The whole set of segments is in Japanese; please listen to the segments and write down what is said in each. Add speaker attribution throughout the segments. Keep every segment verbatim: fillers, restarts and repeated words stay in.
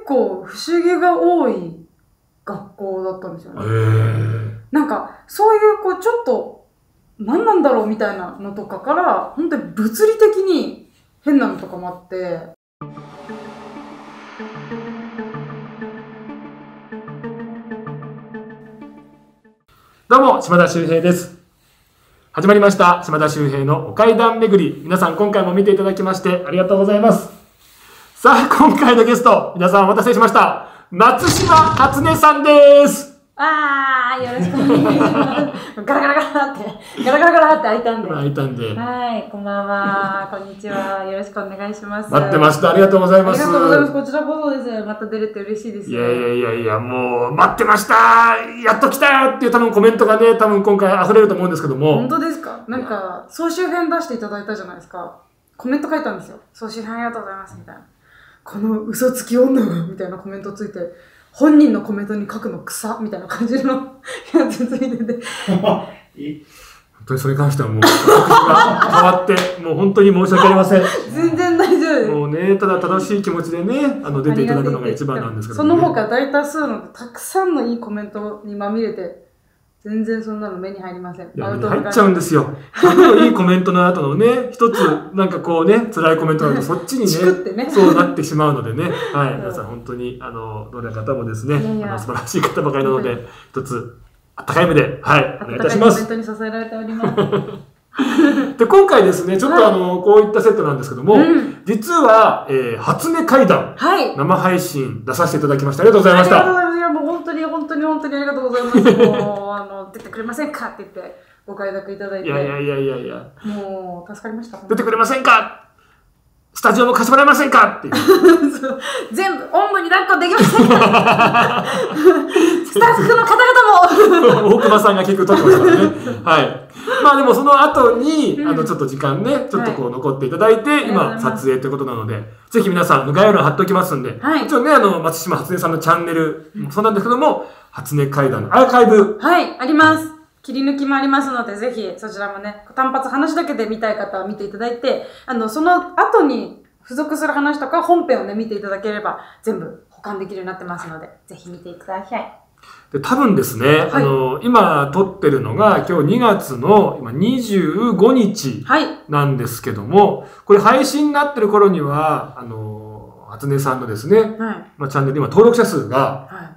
Speaker 1: 構不思議が多い学校だったんですよね。
Speaker 2: へー。
Speaker 1: なんかそういうこうちょっと何なんだろうみたいなのとかから本当に物理的に変なのとかもあって。
Speaker 2: どうも、島田秀平です。始まりました、島田秀平のお階段巡り。皆さん、今回も見ていただきましてありがとうございます。さあ、今回のゲスト、皆さんお待たせしました。松島初音さんです。
Speaker 1: あー、よろしくお願いします。ガラガラガラって、ガラガラガラって開いたんで。
Speaker 2: 開いたんで。
Speaker 1: はい、こんばんは。こんにちは。よろしくお願いします。
Speaker 2: 待ってました。ありがとうございます。
Speaker 1: ありがとうございます。こちらこそです。また出れて嬉しいです。
Speaker 2: いやいやいやいや、もう、待ってました。やっと来たよっていう多分コメントがね、多分今回溢れると思うんですけども。
Speaker 1: 本当ですか？なんか、総集編出していただいたじゃないですか。コメント書いたんですよ。総集編ありがとうございます。みたいな。この嘘つき女が、みたいなコメントついて、本人のコメントに書くの草みたいな感じのやつついてて。
Speaker 2: 本当にそれに関してはもう、私が変わって、もう本当に申し訳ありません。
Speaker 1: 全然大丈夫です。
Speaker 2: もうね、ただ正しい気持ちでね、あの、出ていただくのが一番なんですけどね。
Speaker 1: その他大多数のたくさんのいいコメントにまみれて、全然そんなの目に入りません。
Speaker 2: いや、目に入っちゃうんですよ。そのいいコメントの後のね、一つ、なんかこうね、辛いコメントがあると、そっちにね、ねそうなってしまうのでね。はい。皆さん本当に、あの、どれ方もですね、いやいやあの素晴らしい方ばかりなので、一つ、あったかい目で、はい、お願いいたします。
Speaker 1: コメントに支えられております。
Speaker 2: で、今回ですね、ちょっとあの、こういったセットなんですけども、うん、実は、えー、初音怪談、はい、生配信出させていただきました。ありがとうございました。
Speaker 1: ありがとうございます。いや、もう本当に本当に本当にありがとうございます。もう、あの、出てくれませんかって言って、ご快諾いただいて。
Speaker 2: いやいやいやいやいや。
Speaker 1: もう、助かりました。
Speaker 2: 出てくれませんかスタジオも貸してもらえませんかっていう。
Speaker 1: 全部、おんぶに抱っこできませんかスタッフの方々も
Speaker 2: 大熊さんが結構撮ってましたからね。はい。まあでもその後に、うん、あの、ちょっと時間ね、ちょっとこう残っていただいて、はい、今、撮影ということなので、ぜひ皆さん、概要欄貼っておきますんで、はい、もちろんね、あの、松島初音さんのチャンネル、そうなんですけども、初音怪談のアーカイブ。
Speaker 1: はい、あります。切り抜きもありますので、ぜひそちらもね、単発話だけで見たい方は見ていただいて、あの、その後に付属する話とか本編をね、見ていただければ、全部保管できるようになってますので、ぜひ見てください。
Speaker 2: で、多分ですね、はい、あの、今撮ってるのが、今日にがつの今にじゅうごにちなんですけども、はい、これ配信になってる頃には、あの、初音さんのですね、はい、まあ、チャンネル今登録者数が、はい、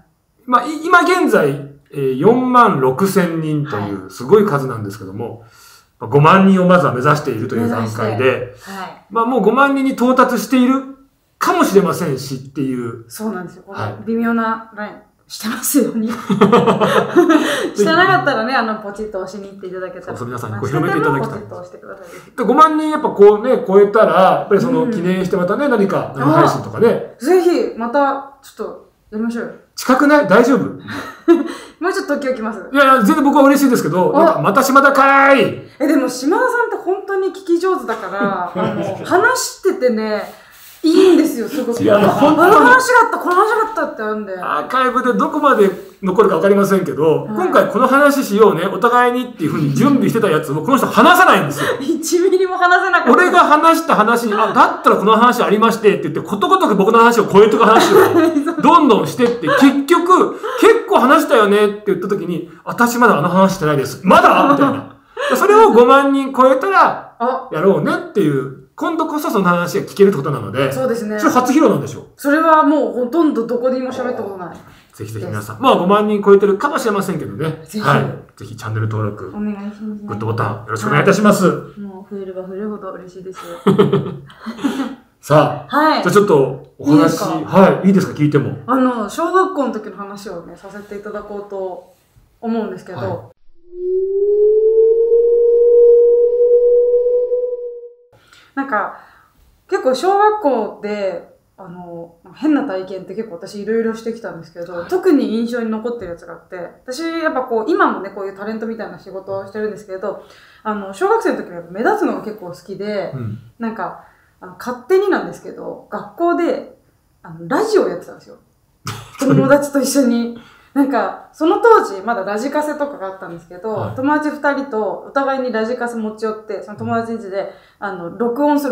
Speaker 2: まあ、今現在、よんまんろくせんにんというすごい数なんですけども、はい、ごまんにんをまずは目指しているという段階で、はい、まあもうごまんにんに到達しているかもしれませんしっていう。
Speaker 1: そうなんですよ。はい、微妙なラインしてますよね。してなかったらね、あの、ポチッと押しに行っていただけたら。
Speaker 2: そうそう、皆さんにこう広めていただきたい。
Speaker 1: ポチッと押してください。
Speaker 2: で、ごまんにんやっぱこうね、超えたら、やっぱりその記念してまたね、うん、何か生配信とかね。
Speaker 1: ぜひ、また、ちょっと、やりましょうよ。
Speaker 2: 近くない？大丈夫？
Speaker 1: もうちょっと時置きます。
Speaker 2: いやいや、全然僕は嬉しいですけど、なんかまた島田かーい。
Speaker 1: え、でも島田さんって本当に聞き上手だから、あの、話しててね、いいんですよ、すごく。いや、本当に。あの話があった、この話があったってあるんで。
Speaker 2: アーカイブでどこまで残るかわかりませんけど、はい、今回この話しようね、お互いにっていうふうに準備してたやつをこの人話さないんですよ。
Speaker 1: いちミリも話せなかった。
Speaker 2: 俺が話した話に、あ、だったらこの話ありましてって言って、ことごとく僕の話を超えていく話をどんどんしてって、結局、結構話したよねって言った時に、私まだあの話してないです。まだみたいな。それをごまんにん超えたら、やろうねっていう。今度こそその話が聞けるってことなので。
Speaker 1: そうですね。
Speaker 2: それ初披露なんでしょう。
Speaker 1: それはもうほとんどどこでも喋ったことない。
Speaker 2: ぜひぜひ皆さん。まあごまんにん超えてるかもしれませんけどね。ぜひ。はい。ぜひチャンネル登録。
Speaker 1: お願いします、ね。
Speaker 2: グッドボタンよろしくお願いいたします。はい、
Speaker 1: もう増えれば増えるほど嬉しいですよ。
Speaker 2: さあ。はい。じゃあちょっとお話。いいですか？はい。いいですか？聞いても。
Speaker 1: あの、小学校の時の話をね、させていただこうと思うんですけど。はい、なんか、結構小学校で、あの、変な体験って結構私いろいろしてきたんですけど、特に印象に残ってるやつがあって、私やっぱこう、今もね、こういうタレントみたいな仕事をしてるんですけど、あの、小学生の時は目立つのが結構好きで、うん、なんか、あの勝手になんですけど、学校で、あの、ラジオをやってたんですよ。友達と一緒に。なんか、その当時、まだラジカセとかがあったんですけど、はい、友達二人とお互いにラジカセ持ち寄って、その友達ん家で、あの、録音するんですよ。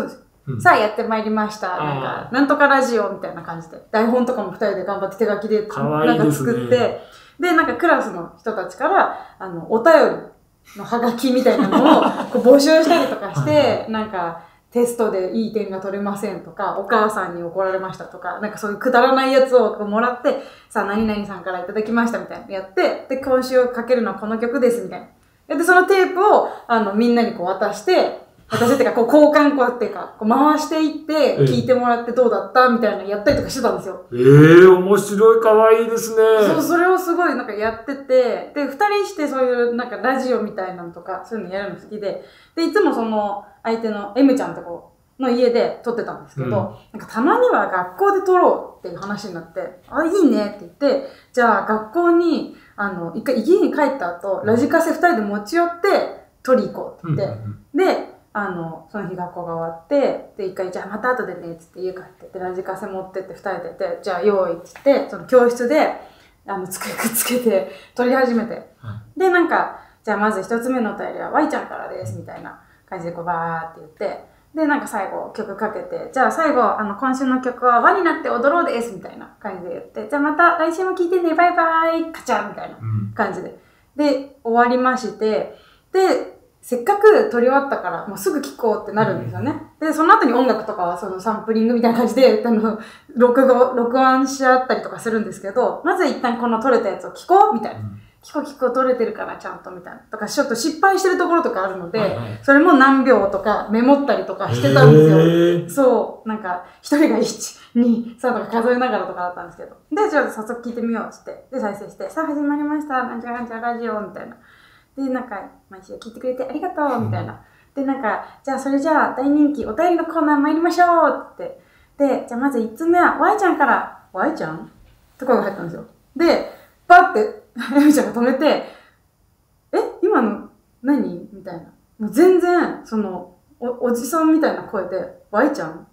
Speaker 1: うん、さあやってまいりました。なんか、なんとかラジオみたいな感じで、台本とかも二人で頑張って手書きで、なんか作って、で、なんかクラスの人たちから、あの、お便りのハガキみたいなのをこう募集したりとかして、なんか、テストでいい点が取れませんとか、お母さんに怒られましたとか、なんかそういうくだらないやつをもらって、さあ何々さんからいただきましたみたいなやって、で、今週かけるのはこの曲ですみたいな。で、そのテープを、あの、みんなにこう渡して、渡してっていうか、こう交換こうやっていうか、こう回していって、聞いてもらってどうだったみたいなのやったりとかしてたんですよ。
Speaker 2: ええー、面白い、かわいいですね。
Speaker 1: そう、それをすごいなんかやってて、で、二人してそういうなんかラジオみたいなのとか、そういうのやるの好きで、で、いつもその相手の M ちゃんとこの家で撮ってたんですけど、うん、なんかたまには学校で撮ろうっていう話になって、あ、いいねって言って、じゃあ学校に、あの、一回家に帰った後、ラジカセ二人で持ち寄って撮り行こうって言って、うん、で、あの、その日学校が終わって、で、一回、じゃあまた後でね、つって家帰って、で、ラジカセ持ってって二人でて、じゃあ用意っつって、その教室で、あの、机くっつけて撮り始めて、うん、で、なんか、じゃあまず一つ目のお便りは Y ちゃんからです、みたいな感じでこうバーって言って、で、なんか最後曲かけて、じゃあ最後、あの、今週の曲は輪になって踊ろうですみたいな感じで言って、じゃあまた来週も聴いてね、バイバイカチャンみたいな感じで。うん、で、終わりまして、で、せっかく撮り終わったから、もうすぐ聴こうってなるんですよね。で、その後に音楽とかはそのサンプリングみたいな感じで、あの、録画、録音し合ったりとかするんですけど、まず一旦この撮れたやつを聴こうみたいな。うんキコキコ取れてるかなちゃんとみたいな。とか、ちょっと失敗してるところとかあるので、はいはい、それも何秒とかメモったりとかしてたんですよ。そう。なんか、一人がいち、に、さんとか数えながらとかだったんですけど。で、じゃあ早速聞いてみようっつって。で、再生して、さあ始まりました。なんちゃらなんちゃらラジオみたいな。で、なんか、毎週聞いてくれてありがとうみたいな。で、なんか、じゃあそれじゃあ大人気お便りのコーナー参りましょうって言って。で、じゃあまずいつつめは Y ちゃんから、Y ちゃんとかが入ったんですよ。で、パって、エミちゃんが止めて、え今の何みたいな。もう全然、そのお、おじさんみたいな声で、Y ちゃんって、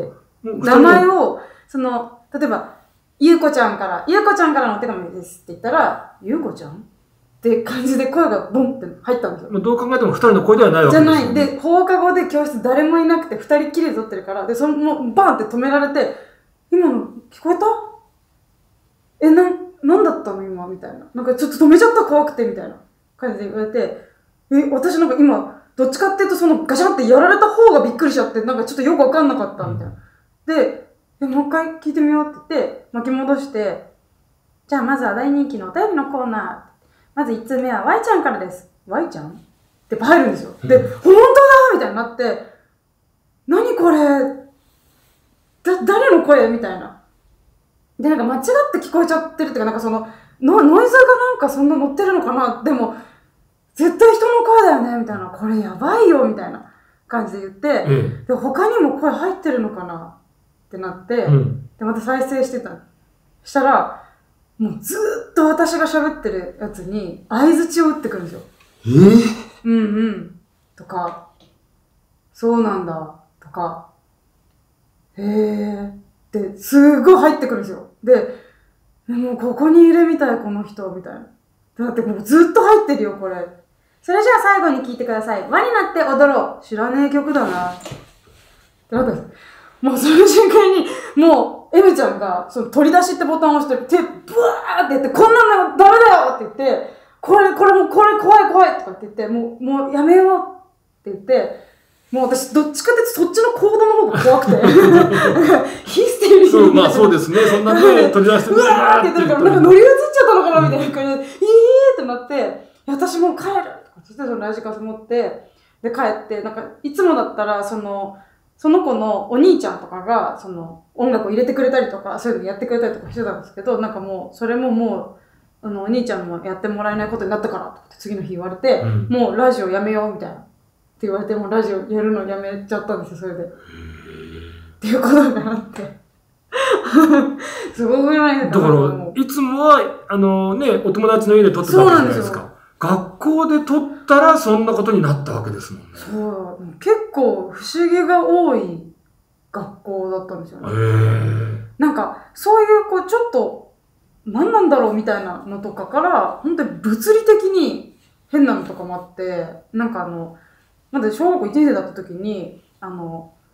Speaker 1: 名前を、その、例えば、ゆうこちゃんから、ゆうこちゃんからのお手紙ですって言ったら、ゆうこちゃんって感じで声がボンって入ったんですよ。
Speaker 2: どう考えても二人の声ではないわけですよ、ね。
Speaker 1: じゃない。で、放課後で教室誰もいなくて、二人きりで撮ってるから、で、その、もうバーンって止められて、今の聞こえたえ、なん、なんだったの今みたいな。なんかちょっと止めちゃった怖くてみたいな感じで言われて、え、私なんか今、どっちかっていうとそのガシャンってやられた方がびっくりしちゃって、なんかちょっとよくわかんなかったみたいな。で、え、もう一回聞いてみようって言って、巻き戻して、じゃあまずは大人気のお便りのコーナー。まず一通目は Y ちゃんからです。Y ちゃんって入るんですよ。で、本当だみたいになって、何これだ、誰の声みたいな。で、なんか間違って聞こえちゃってるっていうか、なんかその、ノノイズがなんかそんな乗ってるのかなでも、絶対人の声だよねみたいな。これやばいよみたいな感じで言って、うん、で、他にも声入ってるのかなってなって、うん、で、また再生してた。したら、もうずーっと私が喋ってるやつに相槌を打ってくるんですよ。
Speaker 2: えー、
Speaker 1: うんうん。とか、そうなんだ。とか、へー。で、すごい入ってくるんですよ。で、もうここにいるみたい、この人、みたいな。だってもうずっと入ってるよ、これ。それじゃあ最後に聞いてください。輪になって踊ろう。知らねえ曲だな。ってなったんです。もうその瞬間に、もう、エムちゃんが、その取り出しってボタンを押して、手、ブワーってやって、こんなのダメだよって言って、これ、これもう、これ怖い怖いとかって言って、もう、もうやめようって言って、もう私、どっちかっていうとそっちの行動の方が怖くて。ヒステリー。
Speaker 2: そう、まあそうですね。そんなね、取り出して、
Speaker 1: うわーって言ってるから、なんか乗り移っちゃったのかなみたいな感じで、いいってなって、私もう帰るそしてそのラジカセ持って、で帰って、なんか、いつもだったら、その、その子のお兄ちゃんとかが、その、音楽を入れてくれたりとか、そういうのやってくれたりとかしてたんですけど、なんかもう、それももう、あの、お兄ちゃんもやってもらえないことになったから、って次の日言われて、うん、もうラジオやめよう、みたいな。って言われて、もうラジオやるのやめちゃったんですよ、それで。っていうことがあって。すごくないです
Speaker 2: か？だから、いつもは、あのね、お友達の家で撮ってたわけじゃないですか。学校で撮ったらそんなことになったわけですもんね。
Speaker 1: そう。結構不思議が多い学校だったんですよね。へー。なんか、そういう、こう、ちょっと、何なんだろうみたいなのとかから、本当に物理的に変なのとかもあって、なんかあの、まだ小学校いちねん生だった時に、あの、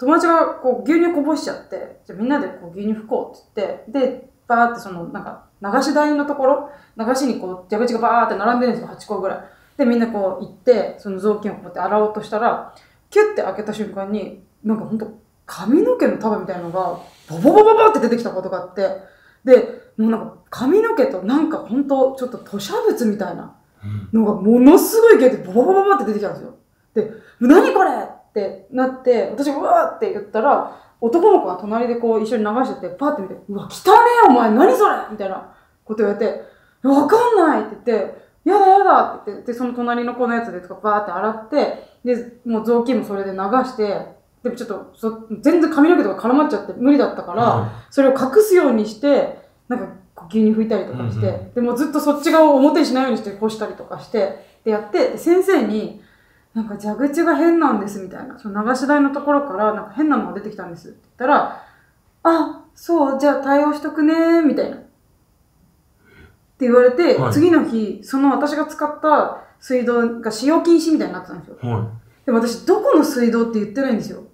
Speaker 1: 友達がこう牛乳こぼしちゃって、じゃあみんなでこう牛乳拭こうって言って、で、バーってそのなんか流し台のところ、流しにこう蛇口がバーって並んでるんですよ、はちこぐらい。で、みんなこう行って、その雑巾をこうやって洗おうとしたら、キュッて開けた瞬間に、なんかほんと髪の毛の束みたいなのが、ボボボボボって出てきたことがあって、で、もうなんか髪の毛となんかほんとちょっと吐砂物みたいなのがものすごい勢いでボボボボボって出てきたんですよ。で、何これってなって、私がうわーって言ったら、男の子が隣でこう一緒に流してて、パーって見て、うわ、汚ねえお前何それみたいなこと言われて、わかんないって言って、やだやだって言って、で、その隣の子のやつでとかバーって洗って、で、もう雑巾もそれで流して、でもちょっとそ、全然髪の毛とか絡まっちゃって無理だったから、うん、それを隠すようにして、なんか牛乳拭いたりとかして、うんうん、でもずっとそっち側を表にしないようにして干したりとかして、でやって、で先生に、なんか蛇口が変なんですみたいな、その流し台のところからなんか変なのが出てきたんですって言ったら、あ、そう、じゃあ対応しとくねー、みたいな。って言われて、はい、次の日、その私が使った水道が使用禁止みたいになってたんですよ。はい、でも私、どこの水道って言ってないんですよ。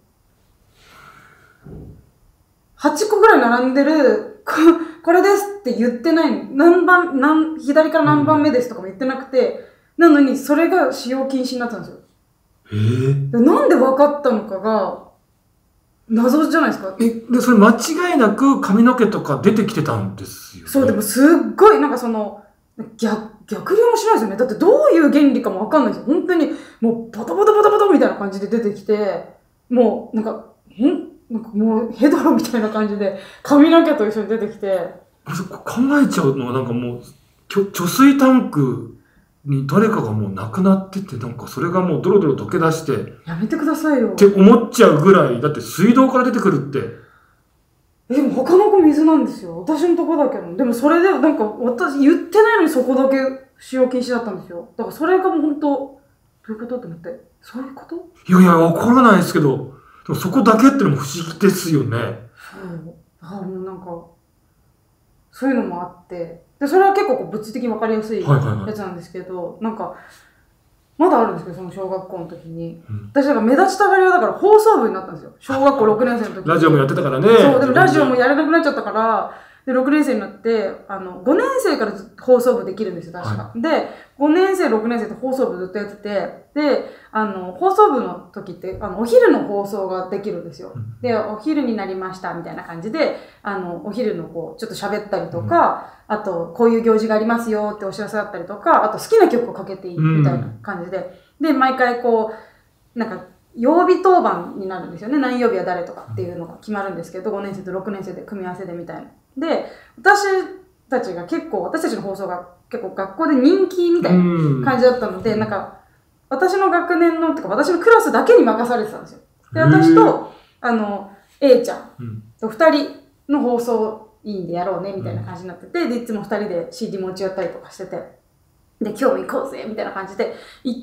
Speaker 1: はちこぐらい並んでる、こ, これですって言ってないの。何番、何、左から何番目ですとかも言ってなくて、うん、なのにそれが使用禁止になってたんですよ。
Speaker 2: えー、
Speaker 1: なんで分かったのかが、謎じゃないですか。
Speaker 2: え、で、それ間違いなく髪の毛とか出てきてたんですよね。
Speaker 1: そう、でもすっごい、なんかその、逆、逆流もしないですよね。だってどういう原理かもわかんないですよ。本当に、もう、ボタボタボタボタみたいな感じで出てきて、もう、なんか、んなんかもう、ヘドロみたいな感じで、髪の毛と一緒に出てきて。
Speaker 2: 考えちゃうのは、なんかもう、貯水タンクに誰かがもう亡くなってて、なんかそれがもうドロドロ溶け出して。
Speaker 1: やめてくださいよ。
Speaker 2: って思っちゃうぐらい、だって水道から出てくるって。
Speaker 1: え、でも他の子水なんですよ。私のとこだけど。でもそれで、なんか私言ってないのにそこだけ使用禁止だったんですよ。だからそれがもう本当、どういうことと思って。そういうこと？
Speaker 2: いやいや、わからないですけど、でもそこだけってのも不思議ですよね。
Speaker 1: そう。ああ、もうなんか、そういうのもあって。で、それは結構こう物理的にわかりやすいやつなんですけど、はいはいはい、なんか、まだあるんですけど、その小学校の時に。うん、私だから目立ちたがり屋だから放送部になったんですよ。小学校ろくねん生の時に。
Speaker 2: ラジオもやってたからね。
Speaker 1: そう、でもラジオもやれなくなっちゃったから、で、ろくねん生になって、あの、ごねん生から放送部できるんですよ、確か。はい、で、ごねん生、ろくねん生って放送部ずっとやってて、で、あの、放送部の時って、あの、お昼の放送ができるんですよ。うん、で、お昼になりました、みたいな感じで、あの、お昼のこう、ちょっと喋ったりとか、うん、あと、こういう行事がありますよってお知らせだったりとか、あと好きな曲をかけていいみたいな感じで、うん、で、毎回こう、なんか、曜日当番になるんですよね。何曜日は誰とかっていうのが決まるんですけど、ごねん生とろくねん生で組み合わせでみたいな。で、私たちが結構、私たちの放送が結構学校で人気みたいな感じだったので、なんか、私の学年の、てか私のクラスだけに任されてたんですよ。で、私と、あの、A ちゃんと二人の放送委員でやろうね、みたいな感じになってて、で、いつも二人で シーディー 持ち寄ったりとかしてて、で、今日も行こうぜ、みたいな感じで行って、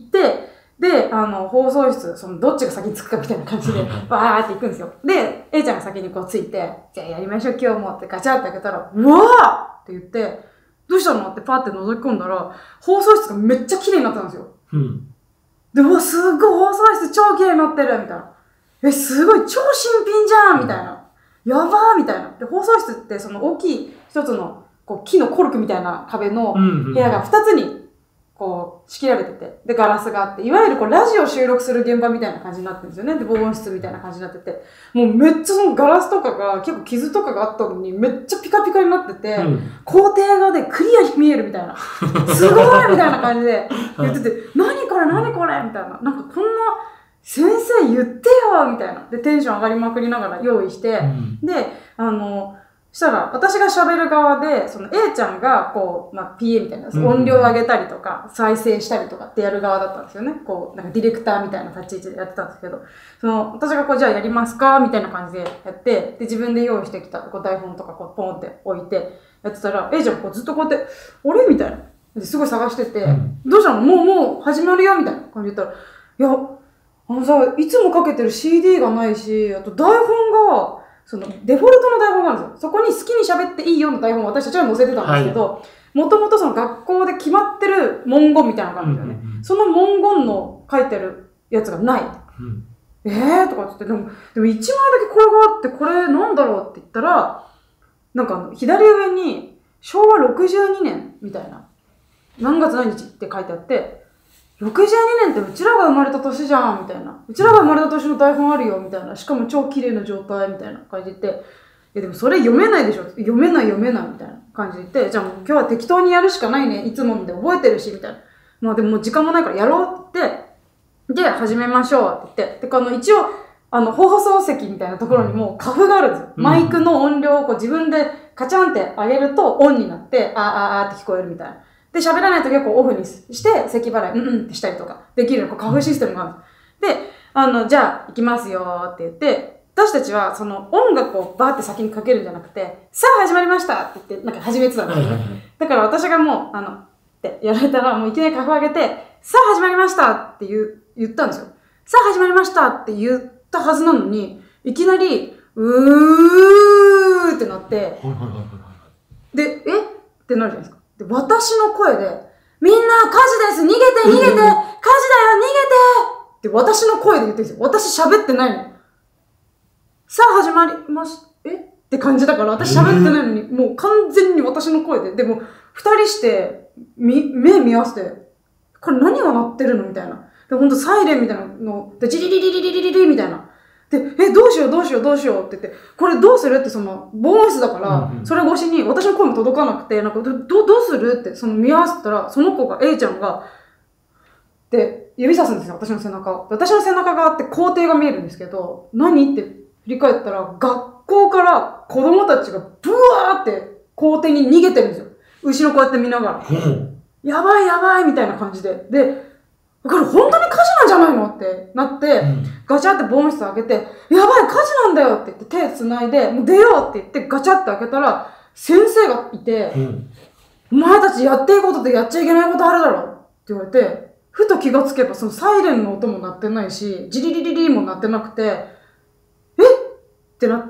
Speaker 1: で、あの、放送室、その、どっちが先に着くかみたいな感じで、バーって行くんですよ。で、A ちゃんが先にこう着いて、じゃあやりましょう、今日もってガチャって開けたら、うわーって言って、どうしたのってパーって覗き込んだら、放送室がめっちゃ綺麗になったんですよ。うん、で、うわ、すっごい放送室超綺麗になってるみたいな。え、すごい超新品じゃんみたいな。やばーみたいな。で、放送室ってその大きい一つのこう木のコルクみたいな壁の部屋が二つにこう仕切られてて、で、ガラスがあって、いわゆるこうラジオ収録する現場みたいな感じになってるんですよね。で、防音室みたいな感じになってて、もうめっちゃそのガラスとかが結構傷とかがあったのにめっちゃピカピカになってて、うん、校庭がね、クリアに見えるみたいな。すごいみたいな感じで言ってて、何これ何これみたいな。なんかこんな、先生言ってよみたいな。で、テンション上がりまくりながら用意して、うん、で、あの、したら、私が喋る側で、その A ちゃんが、こう、まあ、ピーエー みたいな、音量を上げたりとか、再生したりとかってやる側だったんですよね。こう、なんかディレクターみたいな立ち位置でやってたんですけど、その、私がこう、じゃあやりますかみたいな感じでやって、で、自分で用意してきた、こう、台本とか、こう、ポンって置いて、やってたら、A ちゃんこう、ずっとこうやって、あれみたいな。ですごい探してて、うん、どうしたのもう、もう、始まるよみたいな感じで言ったら、いや、あのさ、いつもかけてる シーディー がないし、あと台本が、そのデフォルトの台本があるんですよ。そこに好きに喋っていいよの台本を私たちは載せてたんですけど、もともとその学校で決まってる文言みたいなのがあるんですよね。うんうんうん、その文言の書いてあるやつがない。うん、 えーとかって言って、でも、でもいちまいだけこれがあって、これなんだろうって言ったら、なんか左上に、しょうわろくじゅうにねんみたいな、何月何日って書いてあって、ろくじゅうにねんってうちらが生まれた年じゃんみたいな。うちらが生まれた年の台本あるよみたいな。しかも超綺麗な状態みたいな感じで言って、いやでもそれ読めないでしょ。読めない読めないみたいな感じで言って、じゃあもう今日は適当にやるしかないね。いつもので覚えてるしみたいな。まあでももう時間もないからやろうって言って、で、始めましょうって言って、で、この一応、あの、放送席みたいなところにもカフがあるんですよ。うん、マイクの音量をこう自分でカチャンって上げるとオンになって、あーあーあーって聞こえるみたいな。で、喋らないと結構オフにして、咳払い、うんうんってしたりとか、できる、こう、カフシステムがあるんです。で、あの、じゃあ、行きますよーって言って、私たちは、その、音楽をバーって先にかけるんじゃなくて、さあ始まりましたって言って、なんか始めてたんですよね。だから私がもう、あの、ってやられたら、もういきなりカフ上げて、さあ始まりましたって言う、言ったんですよ。さあ始まりましたって言ったはずなのに、いきなり、うーってなって、で、えってなるじゃないですか。で、私の声で、みんな火事です逃げて逃げて火事だよ逃げてって私の声で言ってるんですよ。私喋ってないの。さあ始まりまし、えって感じだから、私喋ってないのに、もう完全に私の声で。でも、二人して、み、目見合わせて、これ何が鳴ってるのみたいな。で、ほんとサイレンみたいなの、で、ジリリリリリリリリみたいな。で、え、どうしようどうしようどうしようって言って、これどうするってその、防音室だから、うんうん、それ越しに私の声も届かなくて、なんか、ど、どうするって、その見合わせたら、その子が、A ちゃんが、で、指さすんですよ、私の背中を。私の背中があって校庭が見えるんですけど、何って振り返ったら、学校から子供たちがブワーって校庭に逃げてるんですよ。後ろこうやって見ながら。うん、やばいやばいみたいな感じで。で、これ本当に火事なんじゃないのってなって、うん、ガチャって防音室開けて、やばい火事なんだよって言って手繋いで、もう出ようって言ってガチャって開けたら、先生がいて、うん、お前たちやっていいことでやっちゃいけないことあるだろって言われて、ふと気がつけばそのサイレンの音も鳴ってないし、ジリリリリも鳴ってなくて、えってなって、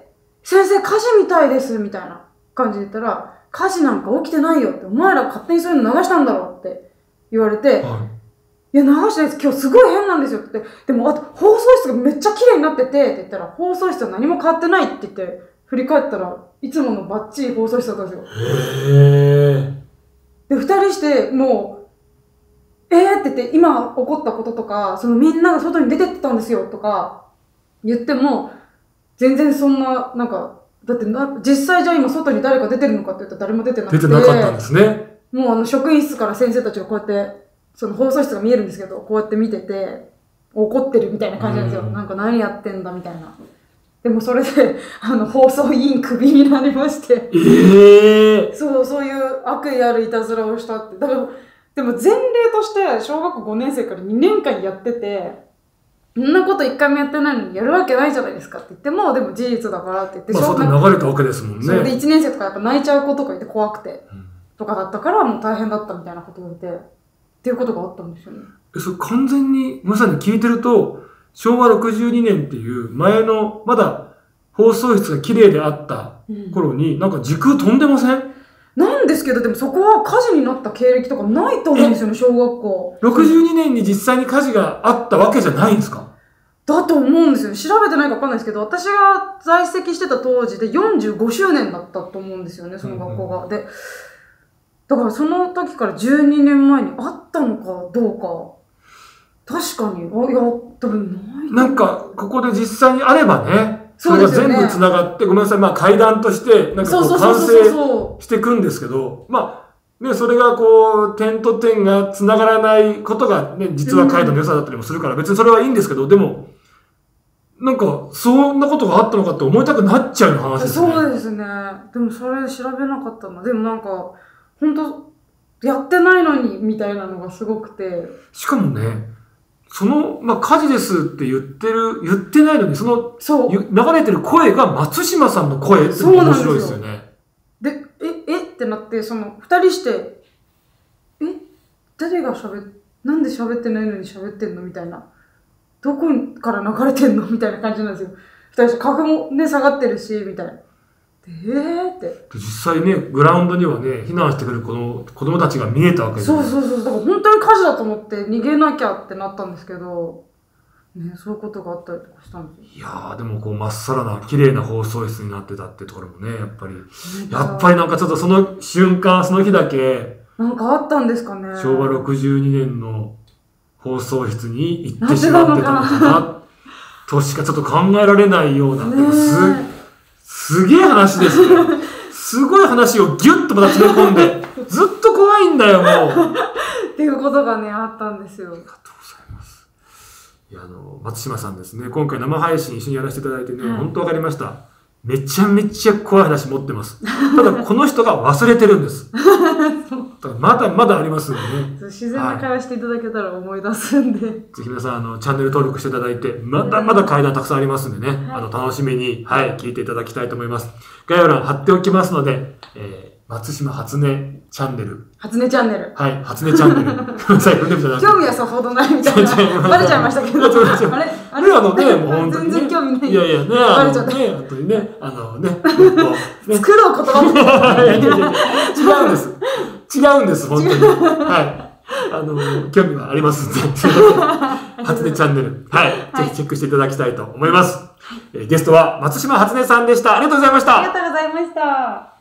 Speaker 1: 先生火事みたいですみたいな感じで言ったら、火事なんか起きてないよって、お前ら勝手にそういうの流したんだろって言われて、はい、いや、流してないです。今日すごい変なんですよって。でも、あと、放送室がめっちゃ綺麗になってて、って言ったら、放送室は何も変わってないって言って、振り返ったらいつものバッチリ放送室だったんですよ。へー。で、二人して、もう、えーって言って、今起こったこととか、そのみんなが外に出てってたんですよとか言っても、全然そんな、なんか、だってな、実際じゃあ今外に誰か出てるのかって言ったら誰も出てなくて。
Speaker 2: 出てなかったんですね。
Speaker 1: もうあの職員室から先生たちがこうやって、その放送室が見えるんですけど、こうやって見てて、怒ってるみたいな感じなんですよ。なんか何やってんだみたいな。でもそれで、あの、放送委員クビになりまして。えー、そう、そういう悪意あるいたずらをしたって。だから、でも前例として小学校ごねん生からにねんかんやってて、そんなこと一回もやってないのにやるわけないじゃないですかって言っても、でも事実だからって言って。
Speaker 2: まあ、外に流れたわけですもんね。
Speaker 1: そうでいちねん生とかやっぱ泣いちゃう子とか言って怖くて、うん、とかだったからもう大変だったみたいなことを言って、っていうことがあったんですよね。
Speaker 2: え、それ完全に、まさに聞いてると、しょうわろくじゅうにねんっていう前の、まだ放送室が綺麗であった頃に、うん、なんか時空飛んでません？
Speaker 1: なんですけど、でもそこは火事になった経歴とかないと思うんですよね、小学校。
Speaker 2: ろくじゅうにねんに実際に火事があったわけじゃないんですか？
Speaker 1: だと思うんですよ。調べてないか分かんないですけど、私が在籍してた当時でよんじゅうごしゅうねんだったと思うんですよね、その学校が。うんうん、で、だからその時からじゅうにねんまえにあったのかどうか。確かに。あ、いや、多分ない。
Speaker 2: なんか、ここで実際にあればね。それが全部繋がって、ごめんなさい、まあ階段として、なんかこう完成していくんですけど、まあ、ね、それがこう、点と点が繋がらないことがね、実は階段の良さだったりもするから、別にそれはいいんですけど、でも、なんか、そんなことがあったのかって思いたくなっちゃう話ですね。
Speaker 1: そうですね。でもそれ調べなかったな。でもなんか、本当やってないのに、みたいなのがすごくて。
Speaker 2: しかもね、その、まあ、火事ですって言ってる、言ってないのに、その、そう流れてる声が松島さんの声って面白いですよね。
Speaker 1: で、え、えってなって、その、二人して、え誰が喋っ、なんで喋ってないのに喋ってんのみたいな。どこから流れてんのみたいな感じなんですよ。二人して、格もね、下がってるし、みたいな。えーって。
Speaker 2: 実際ね、グラウンドにはね、避難してくる子の子供たちが見えたわけです
Speaker 1: よ。そうそうそう。だから本当に火事だと思って逃げなきゃってなったんですけど、 ね、そういうことがあったりとかしたんですよ。
Speaker 2: いやー、でもこう、まっさらな、綺麗な放送室になってたってところもね、やっぱり、やっぱりなんかちょっとその瞬間、その日だけ、
Speaker 1: なんかあったんですかね。
Speaker 2: しょうわろくじゅうにねんの放送室に行ってしまってたのかな、としかちょっと考えられないような、ね、す、すげえ話ですね。すごい話をギュッとまた詰め込んで、ずっと怖いんだよ、もう。
Speaker 1: っていうことがね、あったんですよ。
Speaker 2: ありがとうございます。いや、あの、松島さんですね、今回生配信一緒にやらせていただいてね、はい、本当わかりました。めちゃめちゃ怖い話持ってます。ただ、この人が忘れてるんです。だからまだまだありますんでね。
Speaker 1: 自然な会話していただけたら思い出すんで。はい、
Speaker 2: ぜひ皆さん、あの、チャンネル登録していただいて、まだまだ階段たくさんありますんでね、はい、あの、楽しみに、はい、聞いていただきたいと思います。概要欄貼っておきますので、えー松島初音チャンネル。
Speaker 1: 初音チャンネル。
Speaker 2: はい、初音チャンネル。
Speaker 1: 興味はさほどないみたいな。バレちゃいましたけど。あれ
Speaker 2: あれあのね、もう本当に、ね。
Speaker 1: 全然興味ない。
Speaker 2: いやいやね、あのね、本当にね、あのね、ね
Speaker 1: 作ろう言葉も。
Speaker 2: いやいやいや違うんです。違うんです、本当に。はい。あの、興味はありますんで。初音チャンネル。はい。ぜひチェックしていただきたいと思います。ゲストは松島初音さんでした。ありがとうございました。
Speaker 1: ありがとうございました。